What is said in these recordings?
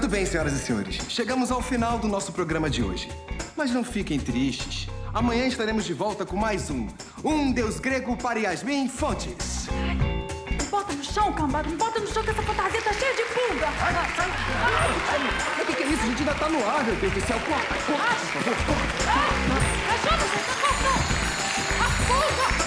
Muito bem, senhoras e senhores. Chegamos ao final do nosso programa de hoje. Mas não fiquem tristes. Amanhã estaremos de volta com mais um Deus Grego para Yasmin Fontes. Me bota no chão, cambada. Me bota no chão que essa fantasia tá cheia de pulga. Mas o que é isso? A gente ainda tá no ar, meu Deus do céu. Corta, por favor, corta. Ajuda, você tá cortando. A pulga!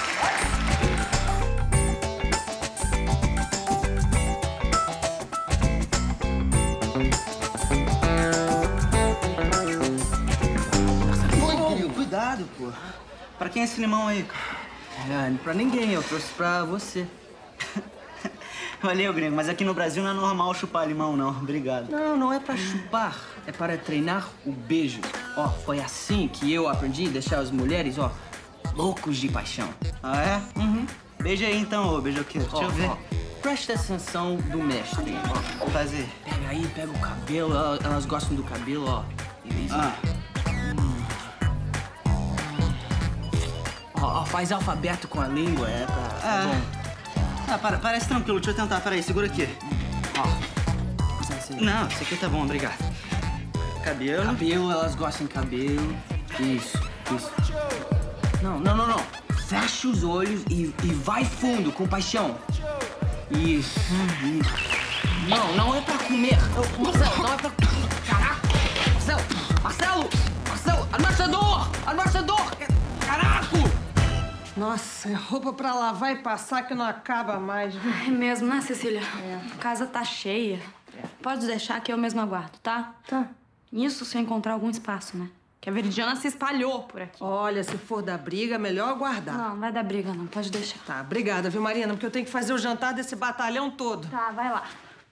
Cuidado, pô. Pra quem é esse limão aí? Pra ninguém, eu trouxe pra você. Valeu, gringo, mas aqui no Brasil não é normal chupar limão, não. Obrigado. Não é pra chupar, é para treinar o beijo. Ó, foi assim que eu aprendi a deixar as mulheres, ó, loucos de paixão. Ah, é? Uhum. Beija aí então, ô beijoqueiro. Deixa eu ver. Presta atenção do mestre. Vou fazer. Pega aí, pega o cabelo, elas gostam do cabelo, ó. Ó, faz alfabeto com a língua, bom. Parece tranquilo, deixa eu tentar. Peraí, segura aqui. Ó. Não, isso aqui tá bom, obrigado. Cabelo. Cabelo, elas gostam de cabelo. Isso. Não. Fecha os olhos e vai fundo, com paixão. Isso. Não é pra comer. Marcelo, não é pra... Caraca! Marcelo! Administrador! Caraca! Nossa, é roupa pra lavar e passar que não acaba mais, viu? É mesmo, né, Cecília? A casa tá cheia. Pode deixar que eu mesma aguardo, tá? Tá. Isso se eu encontrar algum espaço, né? Que a Veridiana se espalhou por aqui. Olha, se for dar briga, melhor aguardar. Não vai dar briga, não. Pode deixar. Tá, obrigada, viu, Marina? Porque eu tenho que fazer o jantar desse batalhão todo. Tá, vai lá.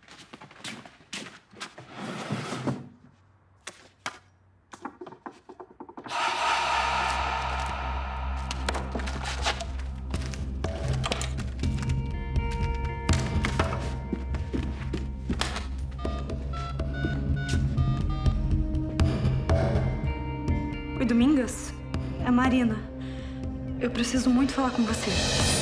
Oi, Domingas? É a Marina. Eu preciso muito falar com você.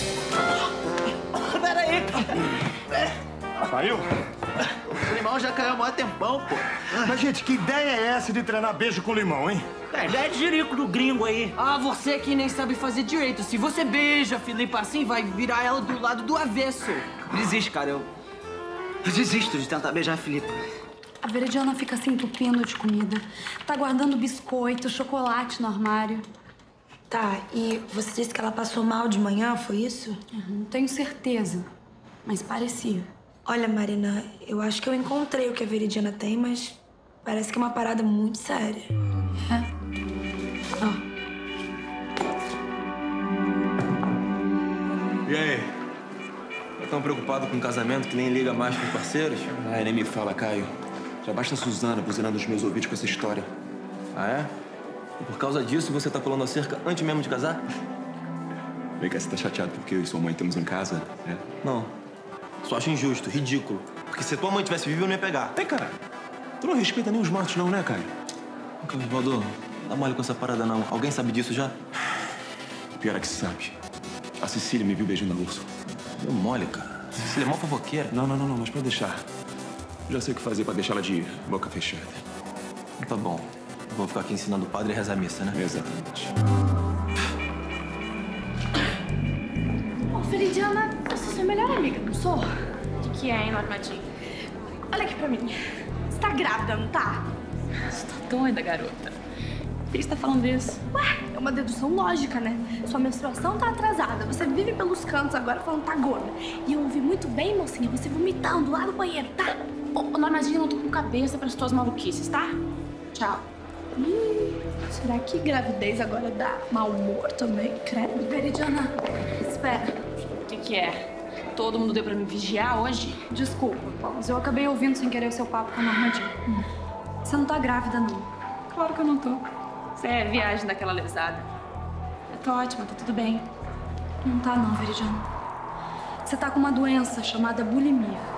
Peraí! Saiu? O limão já caiu há mó tempão, pô. Mas, gente, que ideia é essa de treinar beijo com limão, hein? É ideia de jirico do gringo aí. Ah, você que nem sabe fazer direito. Se você beija a Filipa assim, vai virar ela do lado do avesso. Desiste, cara. Eu desisto de tentar beijar a Filipa. A Veridiana fica se entupindo de comida. Tá guardando biscoito, chocolate no armário. Tá, e você disse que ela passou mal de manhã, foi isso? Não tenho certeza, mas parecia. Olha, Marina, eu acho que eu encontrei o que a Veridiana tem, mas parece que é uma parada muito séria. E aí? Tá tão preocupado com o casamento que nem liga mais pros parceiros? Ai, nem me fala, Caio. Já basta a Suzana buzinando os meus ouvidos com essa história. Ah, é? E por causa disso você tá pulando a cerca antes mesmo de casar? Vem cá, você tá chateado porque eu e sua mãe estamos em casa, né? Não. Só acho injusto, ridículo. Porque se tua mãe tivesse vivo, eu não ia pegar. Tem, cara. Tu não respeita nem os mortos, não, né, Caio? Carlos Valdo, dá mole com essa parada, não. Alguém sabe disso já? O pior é que sabe. A Cecília me viu beijando a Úrsula. Deu mole, cara. Cecília é mó fofoqueira. Não, mas pode deixar. Já sei o que fazer pra deixar ela de boca fechada. Tá bom. Eu vou ficar aqui ensinando o padre a rezar a missa, né? Exatamente. Ô, Veridiana, eu sou sua melhor amiga, não sou? O que é, hein, Normadinho? Olha aqui pra mim. Você tá grávida, não tá? Você tá doida, garota. Por que você tá falando isso? Ué, é uma dedução lógica, né? Sua menstruação tá atrasada. Você vive pelos cantos agora falando que tá gorda. E eu ouvi muito bem, mocinha, você vomitando lá no banheiro, tá? Ô, Normadinho, não tô com cabeça para as tuas maluquices, tá? Tchau. Será que gravidez agora dá mau humor também? Credo. Veridiana, espera. O que é? Todo mundo deu pra me vigiar hoje? Desculpa, mas eu acabei ouvindo sem querer o seu papo com a Normadinho. Você não tá grávida, não? Claro que eu não tô. Você é viagem daquela lesada. Eu tô ótima, tá tudo bem. Não tá não, Veridiana. Você tá com uma doença chamada bulimia.